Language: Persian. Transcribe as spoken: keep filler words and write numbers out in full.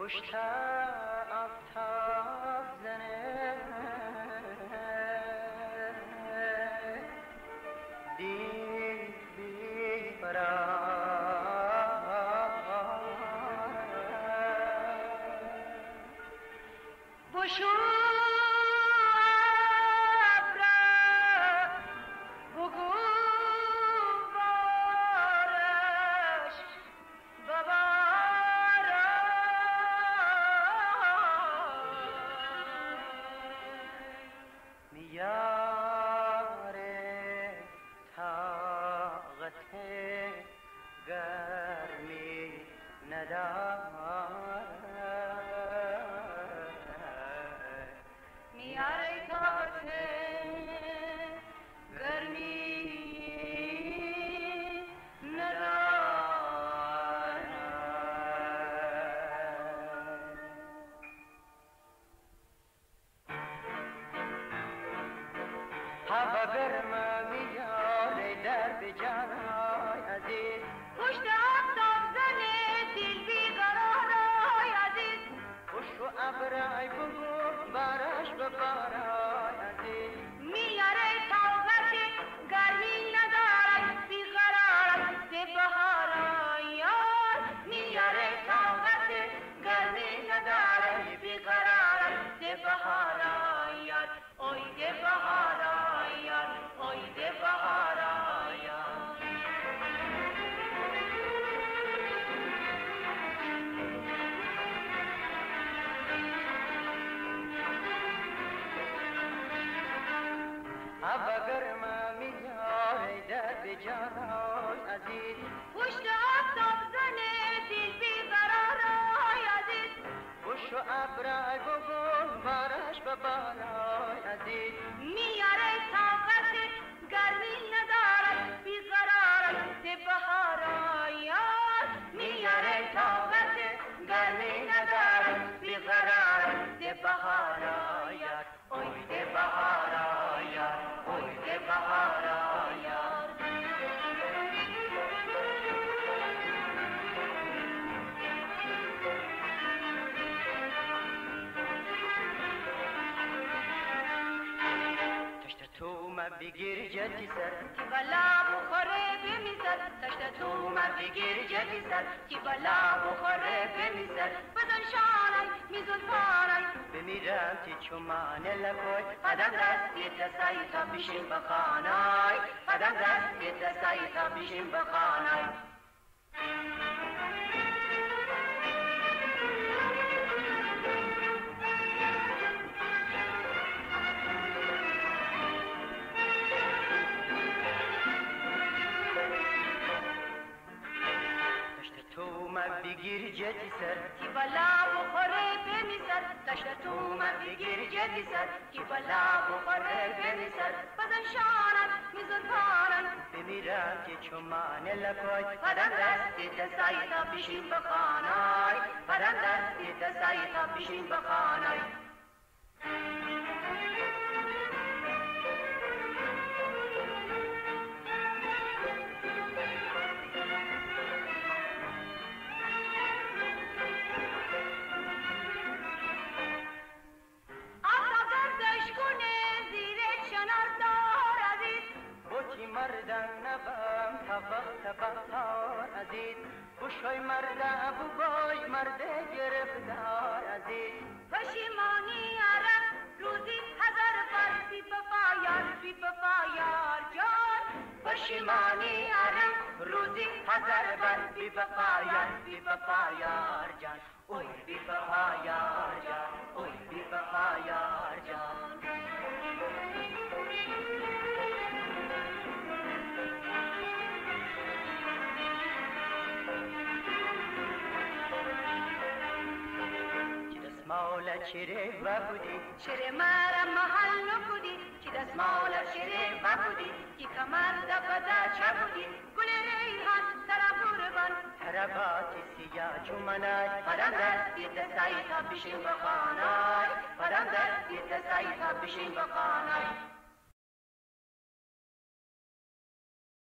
پشت آفتاب زنه دید بی قرار بشو یار طاقت گرمی ندارد میار طاقت گرمی ندارد هوا گرما میاره در به جانای عزیز پشت آفتاب زنه دل بیقرارای عزیز خوش و ابرای بگو بارش ببارای عزیز میاره طاقت گرمی ندارد بیقرارت به بهارای یار میاره طاقت گرمی ندارد بیقرارت به بهارای یار اوی ده بهارای یار اوی ده بهارای یار هوا گرما میاره در به جانای عزیز پشت آفتاب زنه دل بیقرارای عزیز خوش و ابرای بگل بارش ببارای عزیز میاره طاقت گرمی ندارد بیقرارت به بهارای یار میاره طاقت گرمی ندارد بیقرارت به بهارای یار اوی ده بهارای یار اوی ده بهارای یار تو ما بگیر جدی سر کی بلا بخوره بمیسر تشت تو ما بگیر جدی سر کی بلا بخوره بمیسر بدن شانم میزون پارم بمیرم تی چومان لکوی قدم دستی تسایی تا بشین بخانای قدم دستی تسایی تا بشین بخانای تو ما بگیر جدی سر کی بلا بخوره بمیسر تشت تو ما بگیر جدی سر کی بلا بخوره بمیسر بدن شانت میزون پارن بمیرم که چومان لکوی قدم دستی تسایی تا بشین بخانای قدم دستی تسایی تا بشین بخانای مردن نبم طبق طبق تار عزیز بوشای مرد ابو بای مرد گرفتار عزیز پشیمانی عرب روزی هزار بار بی بفایار بی بفایار جان پشیمانی عرب روزی هزار بار بی بفایار بی بفایار جان اوی بی بفایار جان اوی بی بفایار جان مولا چیره و بودی چیره مرا محل نکودی چی دست مولا چیره و بودی کی کمر دبدا چه بودی گل ریحان سرا قربان حرباتی سیاه چومنای پرم دستی دستایی تا بشین بخانای پرم دستی دستایی تا بشین بخانای